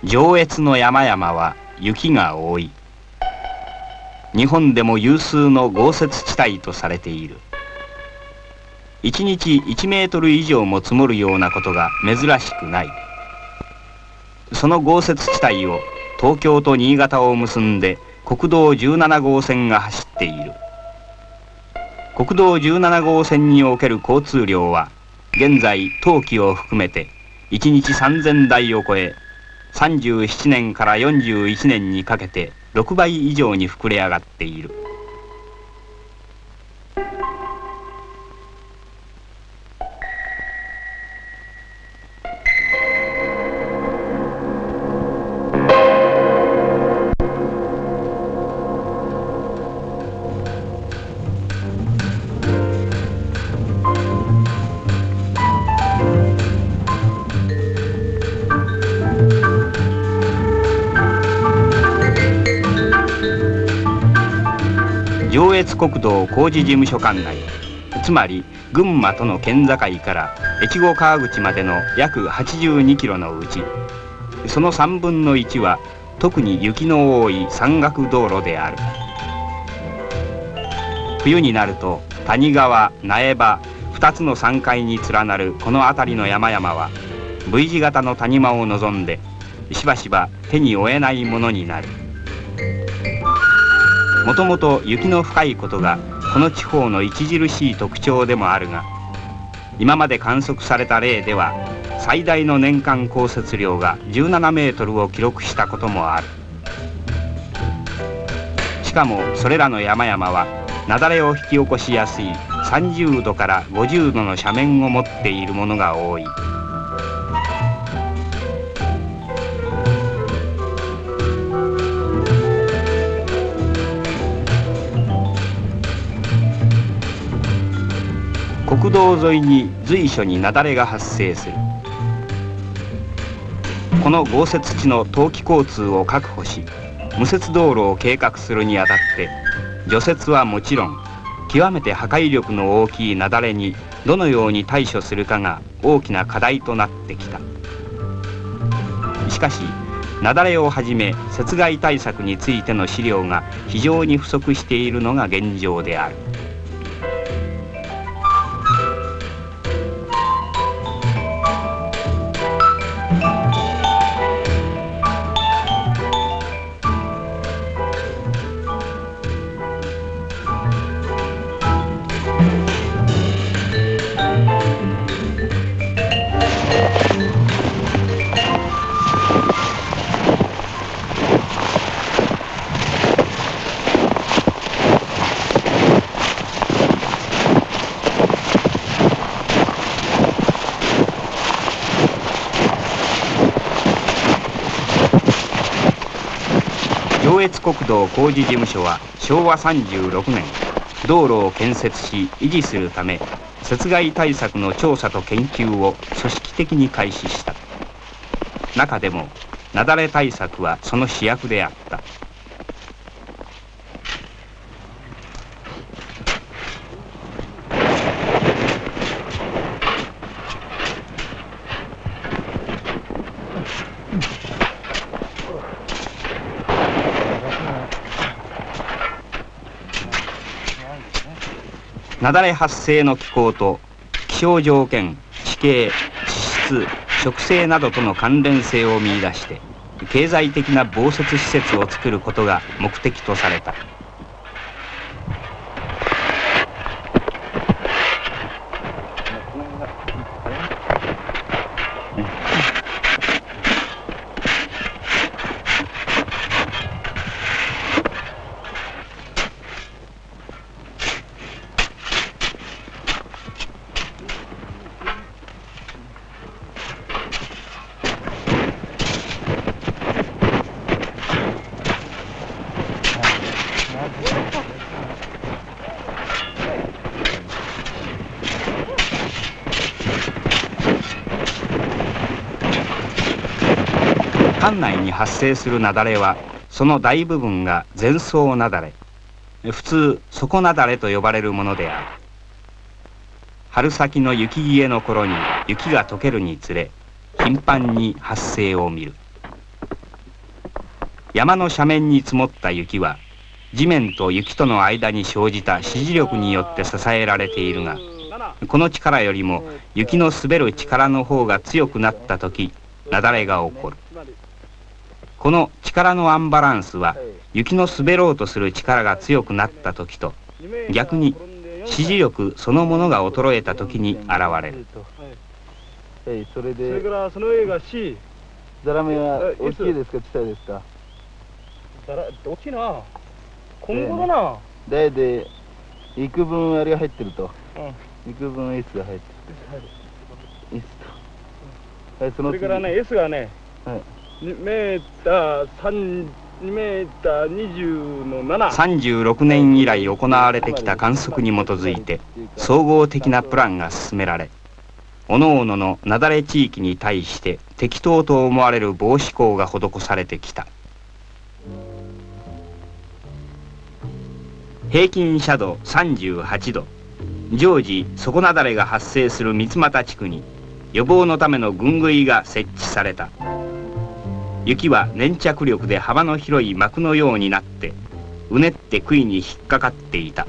上越の山々は雪が多い。日本でも有数の豪雪地帯とされている。1日1メートル以上も積もるようなことが珍しくない。その豪雪地帯を東京と新潟を結んで国道17号線が走っている。国道17号線における交通量は現在冬季を含めて1日3000台を超え、37年から41年にかけて6倍以上に膨れ上がっている。上越国道工事事務所管内、つまり群馬との県境から越後川口までの約82キロのうち、その3分の1は特に雪の多い山岳道路である。冬になると谷川、苗場2つの山塊に連なるこの辺りの山々は V 字型の谷間を望んでしばしば手に負えないものになる。もともと雪の深いことがこの地方の著しい特徴でもあるが、今まで観測された例では最大の年間降雪量が17メートルを記録したこともある。しかもそれらの山々は雪崩を引き起こしやすい30度から50度の斜面を持っているものが多い。国道沿いに随所に雪崩が発生する。この豪雪地の冬季交通を確保し、無雪道路を計画するにあたって除雪はもちろん、極めて破壊力の大きい雪崩にどのように対処するかが大きな課題となってきた。しかし雪崩をはじめ雪害対策についての資料が非常に不足しているのが現状である。上越国道工事事務所は昭和36年道路を建設し維持するため雪害対策の調査と研究を組織的に開始した。中でも雪崩対策はその主役であった。雪崩発生の気候と気象条件、地形、地質、植生などとの関連性を見出して経済的な防雪施設を作ることが目的とされた。管内に発生する雪崩はその大部分が全層雪崩、普通底雪崩と呼ばれるものである。春先の雪消えの頃に雪が溶けるにつれ頻繁に発生を見る。 山の斜面に積もった雪は地面と雪との間に生じた支持力によって支えられているが、この力よりも雪の滑る力の方が強くなった時、雪崩が起こる。この力のアンバランスは雪の滑ろうとする力が強くなった時と、逆に支持力そのものが衰えた時に現れる。 それからその上が C。ザラメは大きいですか、小さいですか。 大きいな。今後だな。 大で幾分あれが入ってると。幾分 S が入ってる。S と。はい、 それからね、S がね、2メーター20の7。 36年以来行われてきた観測に基づいて総合的なプランが進められ、各々の雪崩地域に対して適当と思われる防止工が施されてきた。平均斜度38度、常時底雪崩が発生する三俣地区に予防のための群杭が設置された。雪は粘着力で幅の広い膜のようになってうねって杭に引っかかっていた。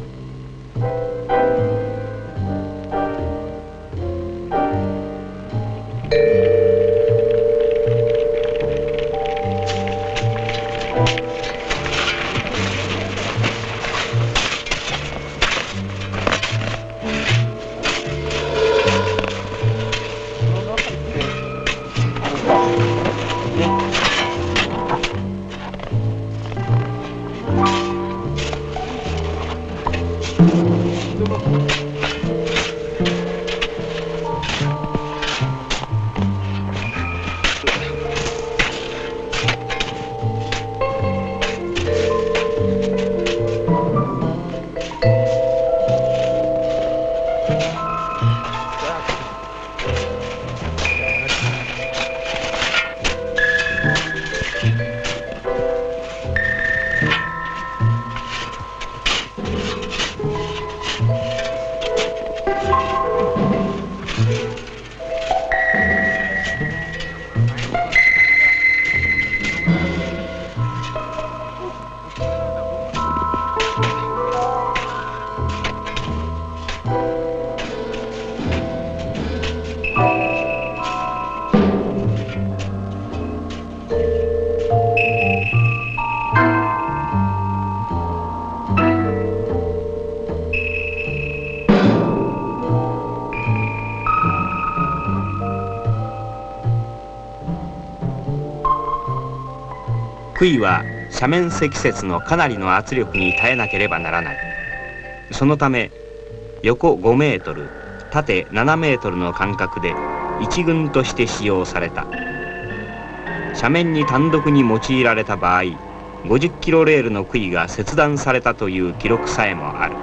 杭は斜面積雪のかなりの圧力に耐えなければならない。そのため横5メートル縦7メートルの間隔で一群として使用された。斜面に単独に用いられた場合、50キロレールの杭が切断されたという記録さえもある。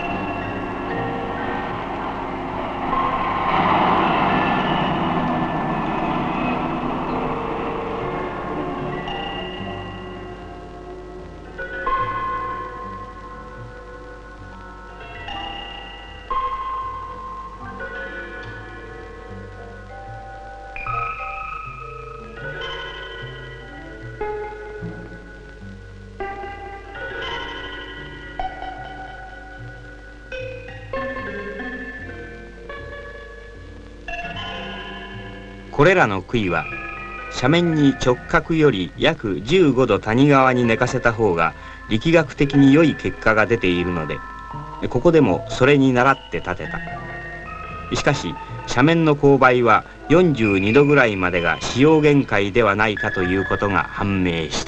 これらの杭は斜面に直角より約15度谷側に寝かせた方が力学的に良い結果が出ているので、ここでもそれに倣って立てた。しかし斜面の勾配は42度ぐらいまでが使用限界ではないかということが判明した。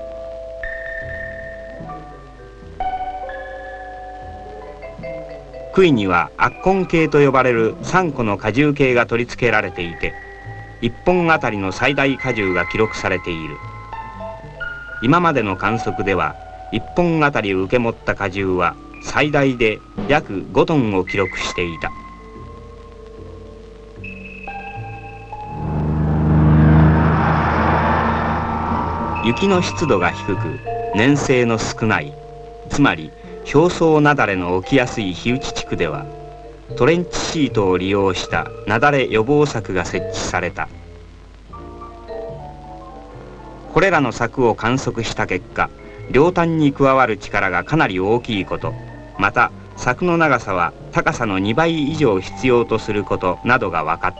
杭には圧痕計と呼ばれる3個の荷重計が取り付けられていて、1本あたりの最大荷重が記録されている。今までの観測では1本あたり受け持った荷重は最大で約5トンを記録していた。雪の湿度が低く粘性の少ない、つまり表層雪崩の起きやすい火打地区ではトレンチシートを利用した雪崩予防柵が設置された。 これらの柵を観測した結果、両端に加わる力がかなり大きいこと、また柵の長さは高さの2倍以上必要とすることなどが分かった。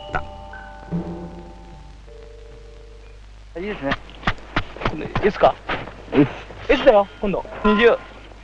いいですね。S か S だよ、今度20。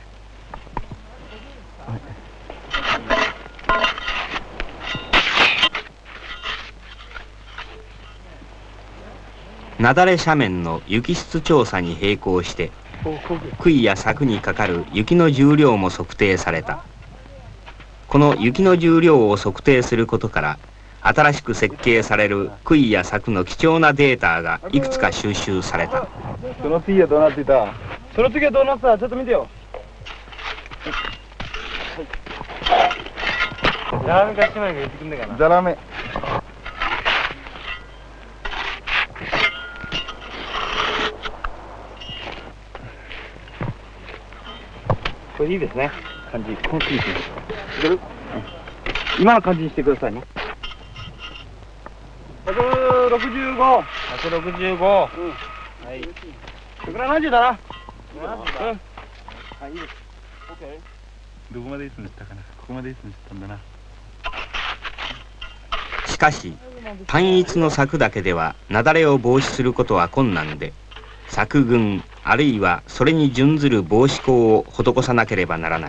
雪崩斜面の雪質調査に並行して杭や柵にかかる雪の重量も測定された。この雪の重量を測定することから新しく設計される杭や柵の貴重なデータがいくつか収集された。 その次はどうなってた？ その次はどうなってた？ちょっと見てよ。ザラメか1枚が言ってくんねえかな。 ザラメ。 これいいですね。感じ。この次にしてる。今の感じにしてくださいね。165。165。うん。はい。170だな。うん。はい、いいです。 どこまでいつにしたかな。ここまでいつにしたんだな。 しかし単一の柵だけでは雪崩を防止することは困難で、柵群あるいはそれに準ずる防止工を施さなければならない。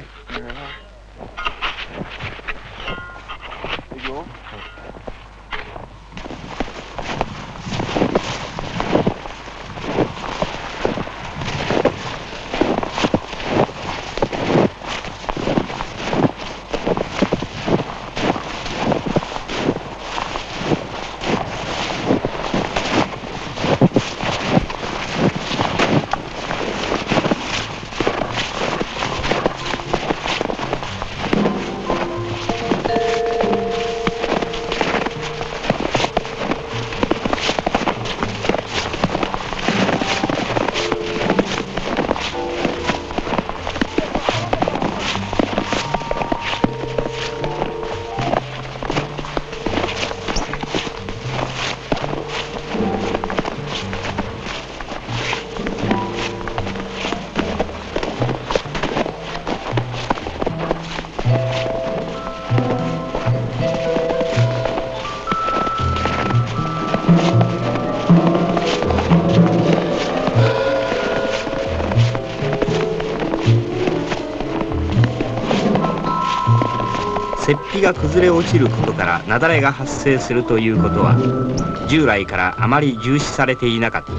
雪庇が崩れ落ちることから雪崩が発生するということは従来からあまり重視されていなかった。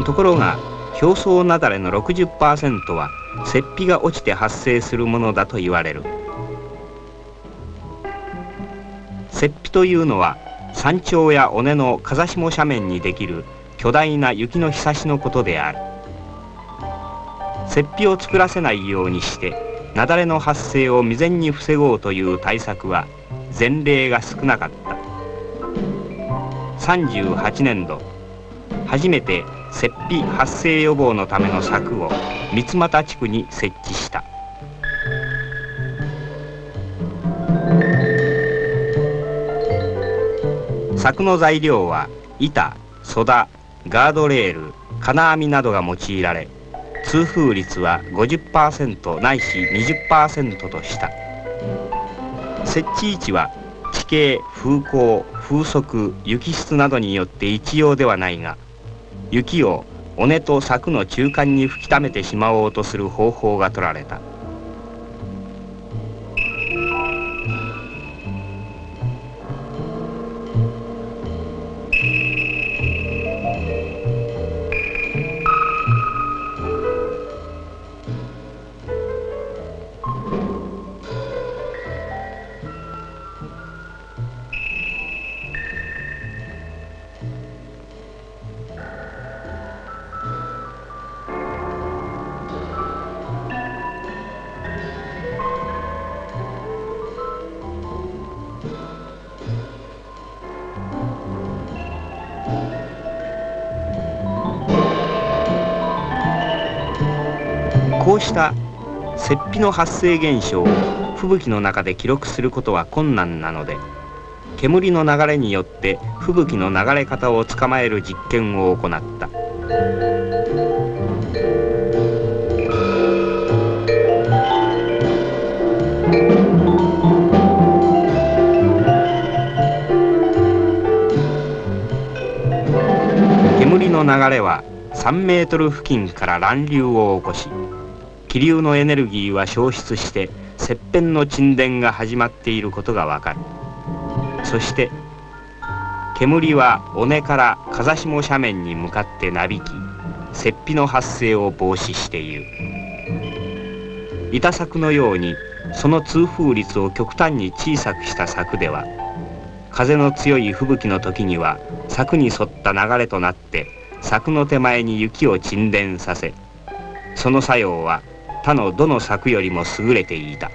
ところが表層雪崩の 60% は雪庇が落ちて発生するものだと言われる。雪庇というのは山頂や尾根の風下斜面にできる巨大な雪のひさしのことである。雪庇を作らせないようにして雪崩の発生を未然に防ごうという対策は前例が少なかった。38年度初めて雪庇発生予防のための柵を三俣地区に設置した。柵の材料は板、ソダ、ガードレール、金網などが用いられ、通風率は 50% ないし 20% とした。設置位置は地形、風向、風速、雪質などによって一様ではないが、雪を尾根と柵の中間に吹き溜めてしまおうとする方法が取られた。こうした雪庇の発生現象を吹雪の中で記録することは困難なので、煙の流れによって吹雪の流れ方を捕まえる実験を行った。 煙の流れは3メートル付近から乱流を起こし、気流のエネルギーは消失して切片の沈殿が始まっていることがわかる。そして煙は尾根から風下斜面に向かってなびき、雪庇の発生を防止している。板柵のようにその通風率を極端に小さくした柵では、風の強い吹雪の時には柵に沿った流れとなって柵の手前に雪を沈殿させ、その作用は他のどの柵よりも優れていた。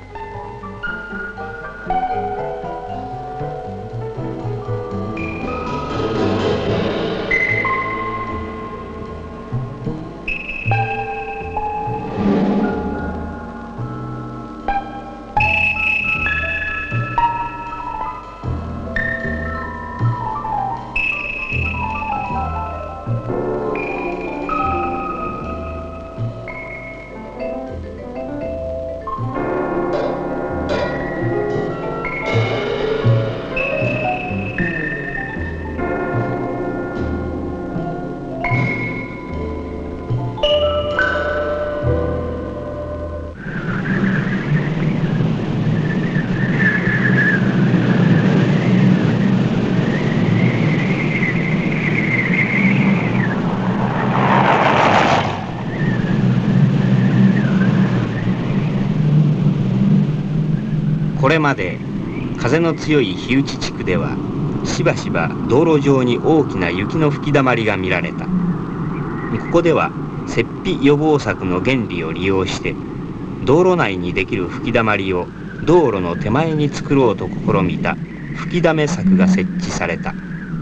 これまで風の強い火打地区ではしばしば道路上に大きな雪の吹きだまりが見られた。ここでは雪庇予防策の原理を利用して道路内にできる吹きだまりを道路の手前に作ろうと試みた吹きだめ柵が設置された。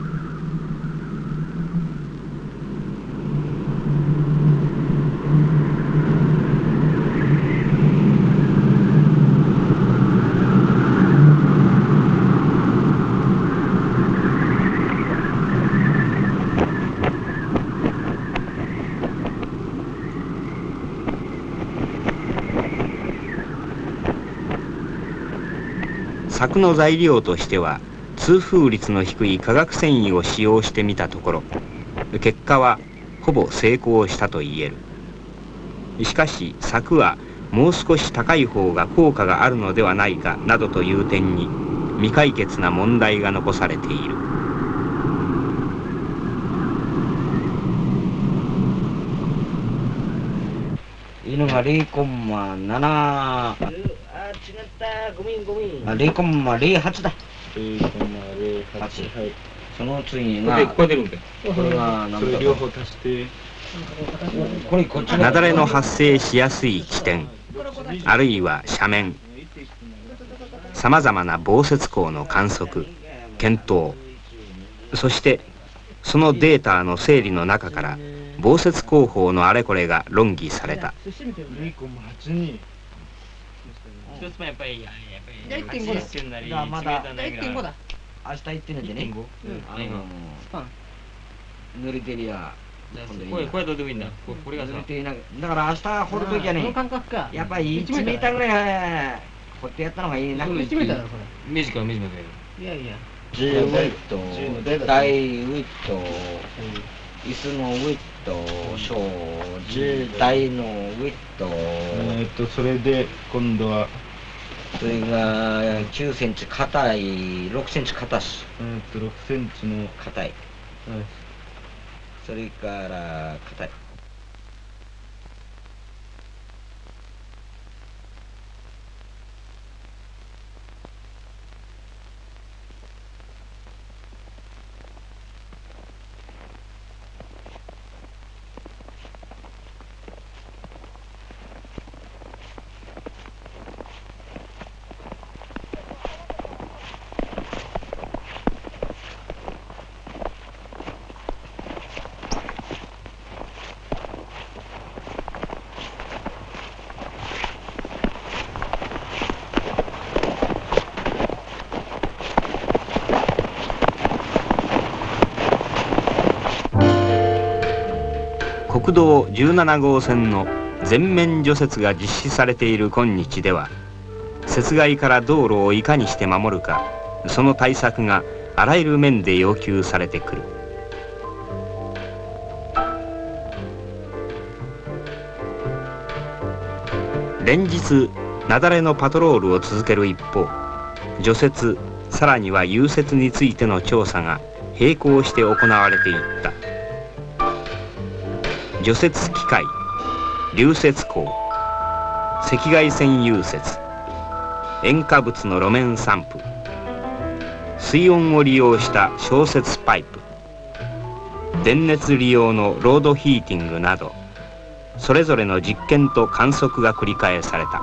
柵の材料としては通風率の低い化学繊維を使用してみたところ、結果はほぼ成功したと言える。しかし柵はもう少し高い方が効果があるのではないかなどという点に未解決な問題が残されている。 犬が0.7、違った、ごめん。0.08だ。0.08。はい。その次が、 ここ出るんだよ。 これが何だろう。 それ両方足して。 これこっちの。 雪崩の発生しやすい地点、あるいは斜面、さまざまな防雪工の観測、検討、そしてそのデータの整理の中から防雪工法のあれこれが論議された。 0.82。 一つもやっぱり 1.5だ。 80なりだまだ 1メーターないぐらい 1.5だ。 明日行ってるんでね。 スパン。 濡れてりゃ。 これどうでもいいんだ。これがさ濡れていなだから明日掘るときはこのね、 感覚か。 やっぱり1メーターぐらい掘ってやったのがいいな。 1メーターだろ、こ短い。 れ。いやいや。 G ウェイト、大ウェイト、椅子のウェイト、小、G 大のウェイト、 それで今度はそれが9センチ硬い、6センチ硬し、 6センチの硬い、それから硬い。 国道17号線の全面除雪が実施されている今日では、雪害から道路をいかにして守るか、その対策があらゆる面で要求されてくる。連日雪崩のパトロールを続ける一方、除雪さらには融雪についての調査が並行して行われていった。除雪機械、流雪溝、赤外線融雪、塩化物の路面散布、水温を利用した消雪パイプ、電熱利用のロードヒーティングなど、それぞれの実験と観測が繰り返された。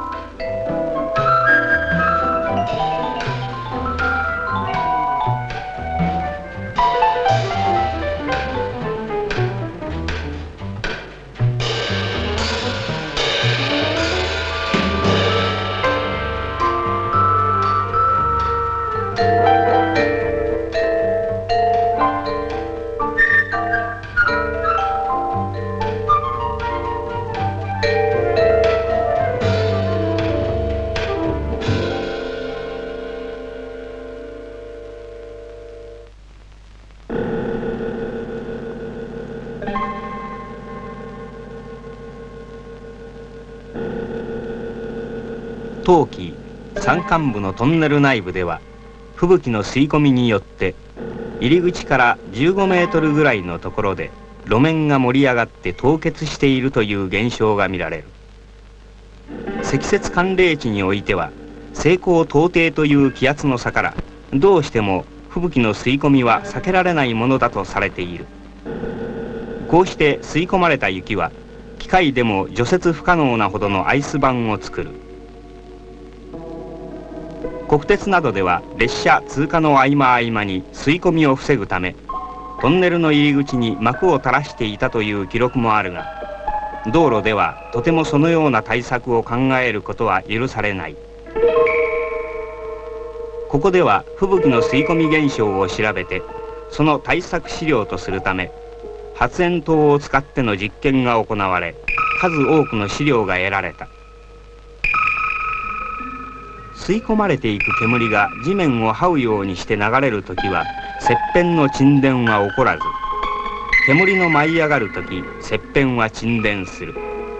冬季山間部のトンネル内部では、吹雪の吸い込みによって入り口から15メートルぐらいのところで路面が盛り上がって凍結しているという現象が見られる。積雪寒冷地においては西高東低という気圧の差から、どうしても吹雪の吸い込みは避けられないものだとされている。こうして吸い込まれた雪は機械でも除雪不可能なほどのアイス板を作る。国鉄などでは列車通過の合間合間に吸い込みを防ぐため、トンネルの入り口に幕を垂らしていたという記録もあるが、道路ではとてもそのような対策を考えることは許されない。ここでは吹雪の吸い込み現象を調べて、その対策資料とするため発煙筒を使っての実験が行われ、数多くの資料が得られた。吸い込まれていく煙が地面を這うようにして流れるときは切片の沈殿は起こらず、煙の舞い上がるとき切片は沈殿する。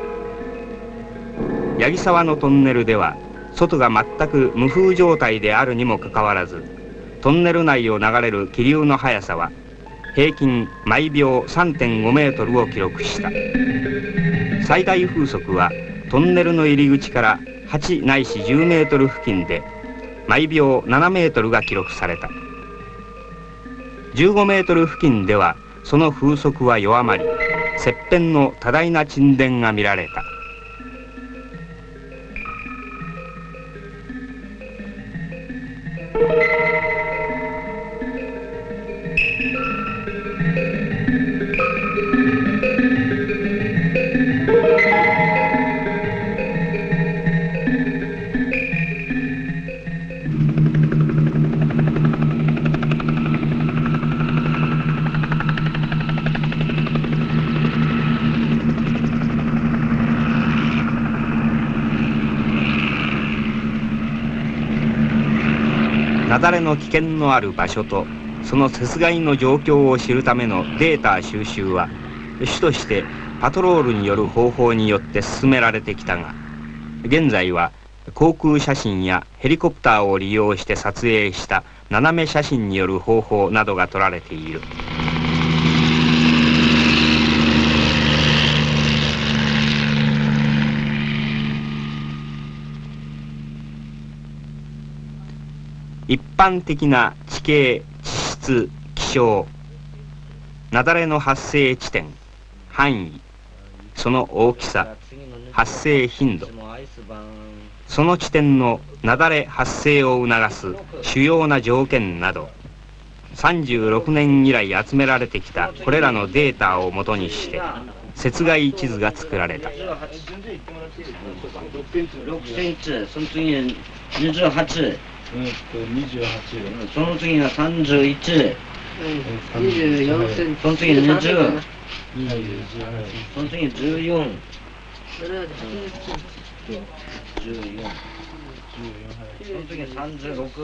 八木沢のトンネルでは外が全く無風状態であるにもかかわらず、トンネル内を流れる気流の速さは平均毎秒 3.5 メートルを記録した。最大風速はトンネルの入り口から8ないし10メートル付近で毎秒7メートルが記録された。15メートル付近ではその風速は弱まり、切片の多大な沈殿が見られた。雪崩の危険のある場所とその雪害の状況を知るためのデータ収集は主としてパトロールによる方法によって進められてきたが、現在は航空写真やヘリコプターを利用して撮影した斜め写真による方法などが取られている。一般的な地形、地質、気象、雪崩の発生地点、範囲、その大きさ、発生頻度、その地点の雪崩発生を促す主要な条件など、36年以来集められてきたこれらのデータをもとにして雪害地図が作られた。 6センチ、その次に28、 28、 その次が31、 24センチ。その次20。その次14。14。その次36。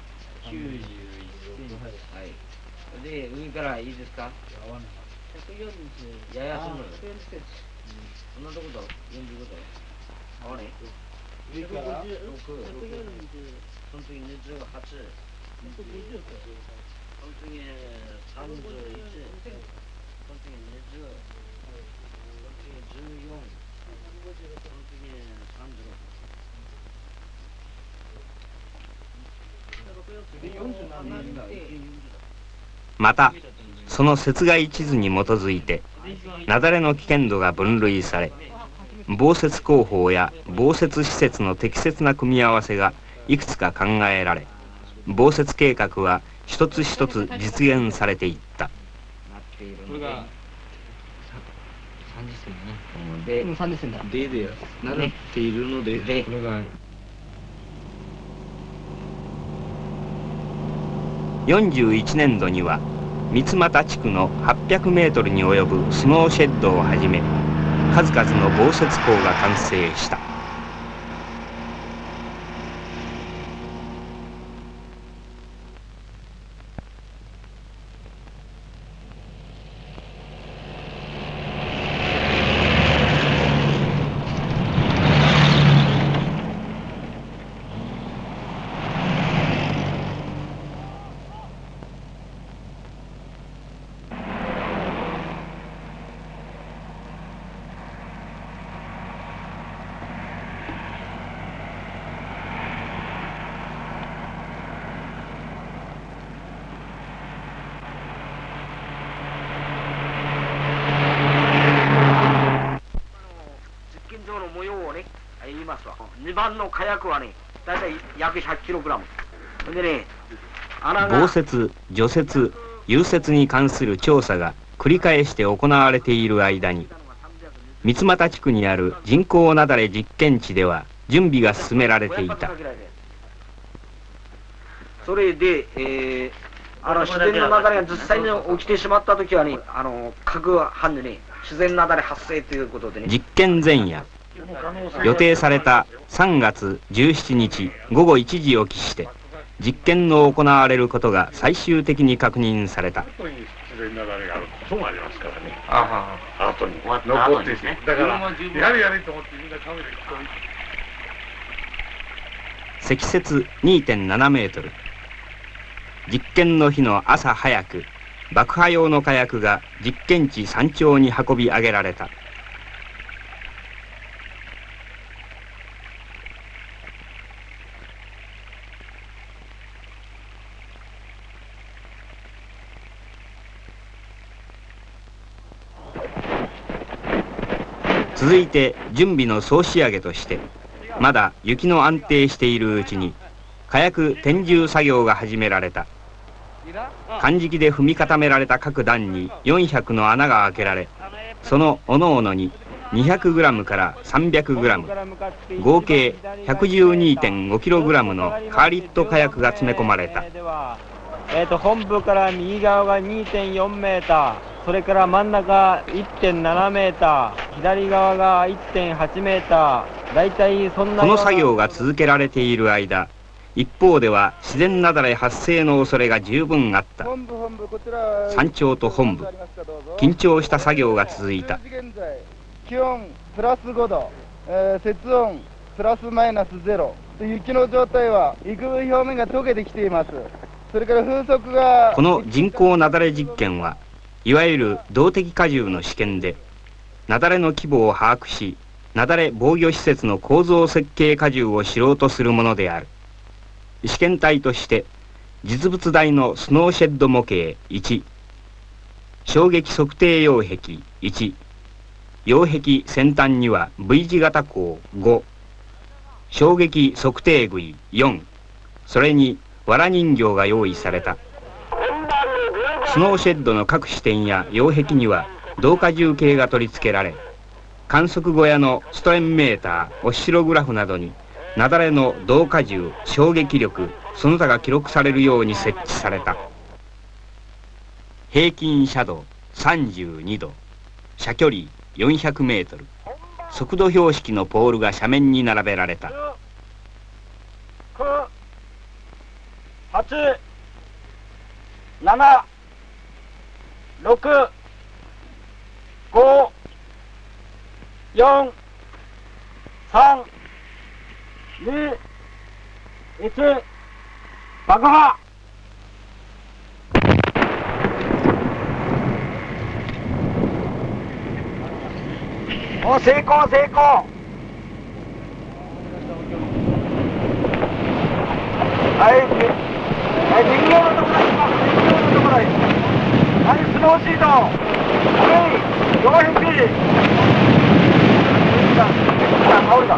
はい。で、上からいいですか？140。ややそんな。そんなとこだ。45だ。合わねえ。上から6。その次28。その次31。その次20。その次14。その次36。 またその雪害地図に基づいて雪崩の危険度が分類され、防雪工法や防雪施設の適切な組み合わせがいくつか考えられ、防雪計画は一つ一つ実現されていった。 これが30 で、 30銭だ。で習っているので、 これが 41年度には三俣地区の800メートルに及ぶスノーシェッドをはじめ数々の防雪港が完成した。 2番の火薬はね、だいたい約 100kg。でね、 豪雪、除雪、融雪に関する調査が繰り返して行われている間に、三俣地区にある人工雪崩実験地では準備が進められていた。 それで、自然の雪崩が実際に起きてしまったときはね、各班でね、自然雪崩発生ということでね。 実験前夜、予定された3月17日午後1時を期して実験の行われることが最終的に確認された。 後に自然雪崩があることもありますからね。後に終わった残って後にですね。 だからやれと思ってみんなカメラに人積雪 2.7 メートル。実験の日の朝早く爆破用の火薬が実験地山頂に運び上げられた。続いて準備の総仕上げとして、まだ雪の安定しているうちに火薬転重作業が始められた。かんじきで踏み固められた各段に400の穴が開けられ、そのおのおのに200グラムから300グラム、合計 112.5 キログラムのカーリット火薬が詰め込まれた。 本部から右側が 2.4 メーター、それから真ん中 1.7 メーター、左側が 1.8 メーター、大体そんな。 この作業が続けられている間、一方では自然雪崩発生の恐れが十分あった。山頂と本部、緊張した作業が続いた。 気温プラス5度、雪温プラスマイナス0、雪の状態は幾分表面が溶けてきています。それから風速が。 この人工雪崩実験はいわゆる動的荷重の試験で、雪崩の規模を把握し雪崩防御施設の構造設計荷重を知ろうとするものである。試験体として実物大のスノーシェッド模型1、衝撃測定擁壁1、擁壁先端には V 字型鋼5、衝撃測定杭4、それに藁人形が用意された。スノーシェッドの各支点や擁壁には導荷重計が取り付けられ、観測小屋のストレンメーター、オシログラフなどに雪崩の導荷重、衝撃力、その他が記録されるように設置された。 平均斜度32度、射距離400メートル、速度標識のポールが斜面に並べられた。 9、8、7、6、5、4、3、2、1、爆破。お、成功成功。はい、人形のところに行きます。人形のところに。はい、スノーシート。はい、両壁。倒れた。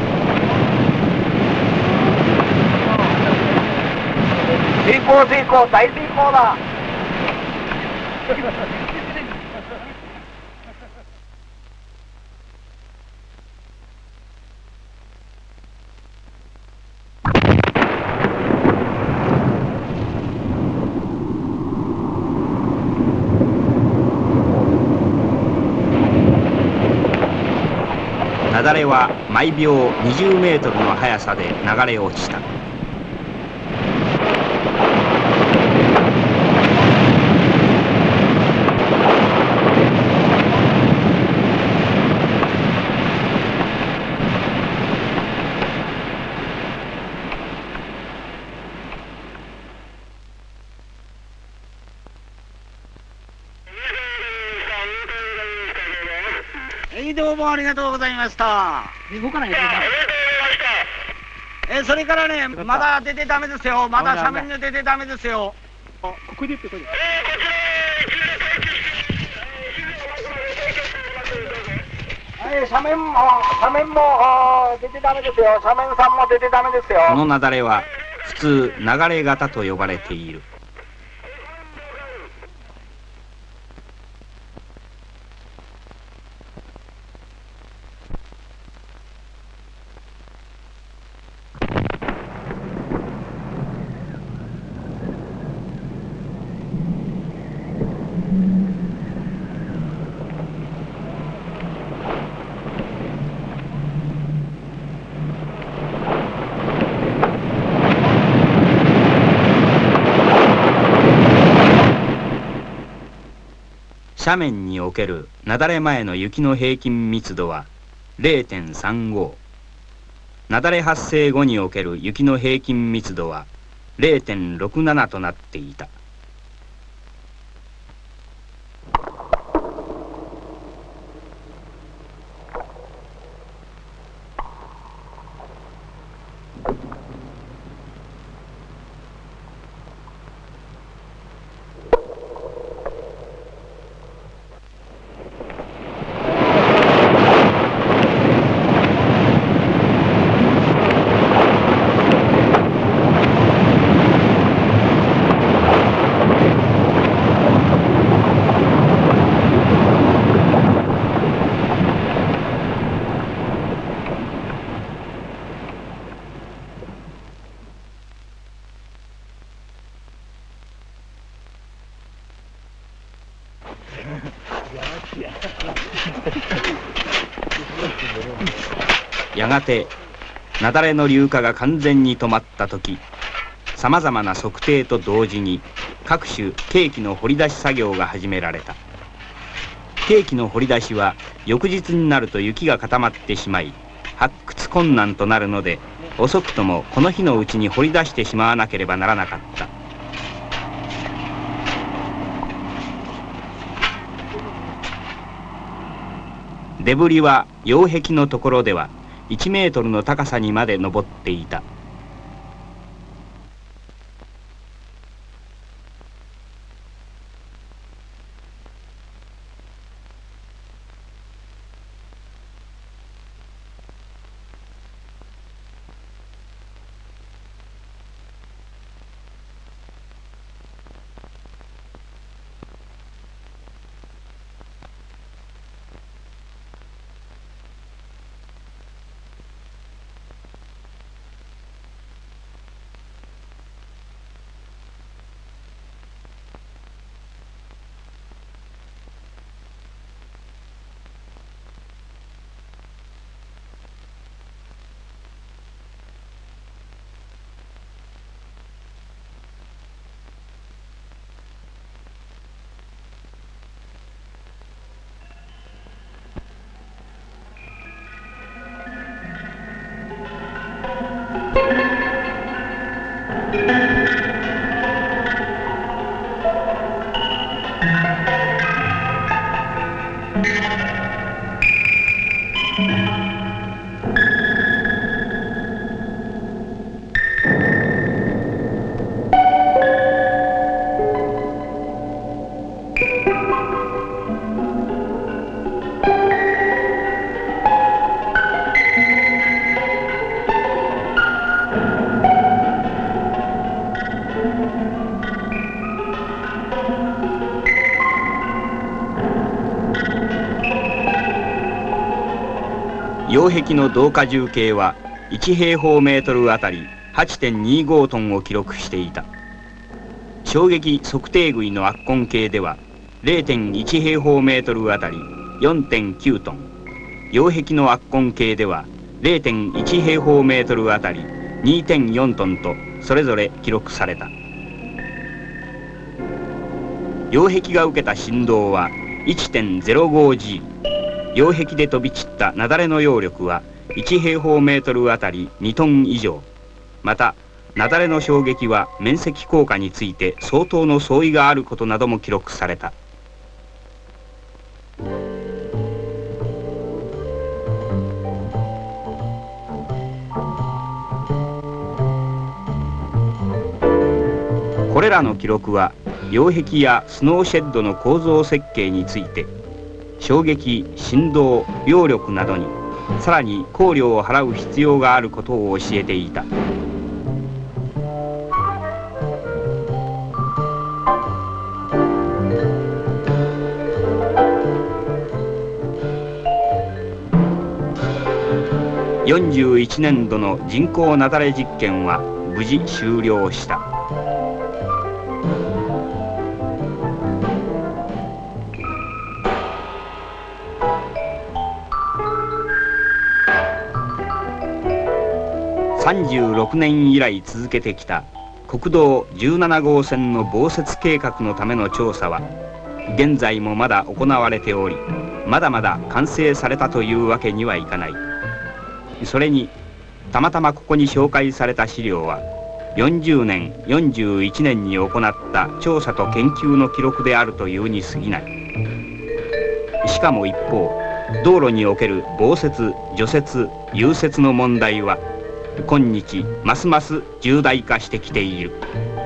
成功成功、大成功だ。 雪崩は毎秒20メートルの速さで流れ落ちた。 どうもありがとうございました。動かないでください。それからね、まだ出てダメですよ。まだ斜面に出てダメですよ。 ここでってこれ。はい、斜面も出てダメですよ。斜面さんも出てダメですよ。 この雪崩は普通流れ型と呼ばれている。斜面における雪崩前の雪の平均密度は 0.35。 雪崩発生後における雪の平均密度は 0.67 となっていた。やがて雪崩の流下が完全に止まった時、さまざまな測定と同時に各種計器の掘り出し作業が始められた。計器の掘り出しは翌日になると雪が固まってしまい発掘困難となるので、遅くともこの日のうちに掘り出してしまわなければならなかった。デブリは擁壁のところでは1メートルの高さにまで登っていた。 擁壁の同荷重計は1平方メートルあたり 8.25 トンを記録していた。衝撃測定杭の圧痕計では 0.1 平方メートルあたり 4.9 トン、擁壁の圧痕計では 0.1 平方メートルあたり 2.4 トンとそれぞれ記録された。擁壁が受けた振動は 1.05G。擁壁で飛び散った雪崩の揚力は1平方メートルあたり2トン以上。また雪崩の衝撃は面積効果について相当の相違があることなども記録された。これらの記録は擁壁やスノーシェッドの構造設計について衝撃、振動、揚力などにさらに考慮を払う必要があることを教えていた。41年度の人工雪崩実験は無事終了した。36年以来続けてきた国道17号線の防雪計画のための調査は現在もまだ行われており、まだまだ完成されたというわけにはいかない。それにたまたまここに紹介された資料は40年41年に行った調査と研究の記録であるというに過ぎない。しかも一方、道路における防雪除雪融雪の問題は今日ますます重大化してきている。